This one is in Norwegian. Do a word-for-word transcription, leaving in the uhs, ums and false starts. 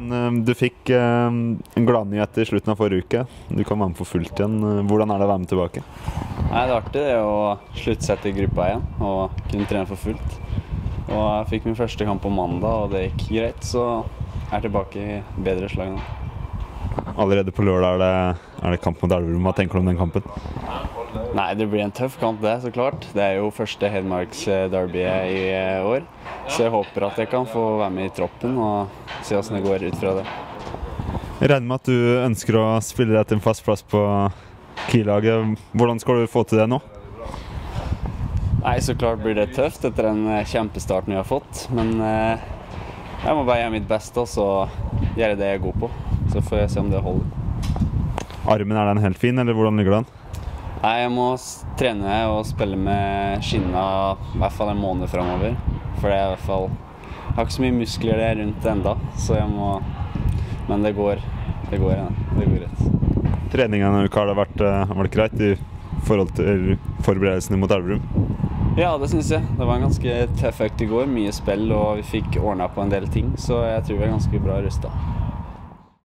Men uh, du fikk uh, en gladnyhet i slutten av forrige uke. Du kan være med for fullt igjen. Hvordan er det å være med tilbake? Nei, det er artig det å slutte seg til gruppa igjen og kunne trene for fullt. Og jeg fikk min første kamp på mandag, og det gikk greit, så jeg er tilbake i bedre slag nå. Allerede på lørdag er det, er det kamp mot Elverum. Hva tenker du om den kampen? Nei, det blir en tøff kamp det, så klart. Det er jo første Hedmarks derby i år. Så jeg håper at jeg kan få være med i troppen og se hvordan det går ut fra det. Jeg regner med at du ønsker å spille deg til en fast plass på Kiel-laget. Hvordan skal du få til det nå? Nei, så klart blir det tøft etter den kjempestarten vi har fått. Men eh, jeg må bare gjøre mitt beste og så gjøre det jeg er god på. Så får jeg se om det holder. Armen, er den helt fin, eller hvordan ligger den? Nei, jeg må trene og spille med skinna i hvert fall en måned fremover. For det er i hvert fall, jeg har ikke så mye muskler der rundt enda, så jeg må, men det går, det går, ja. Det går rett. Treningen denne uka, har det vært, vært greit i forhold til forberedelsene mot Elverum? Ja, det synes jeg. Det var en ganske tøff økt i går, mye spill, og vi fikk ordnet på en del ting, så jeg tror vi er ganske bra rustet.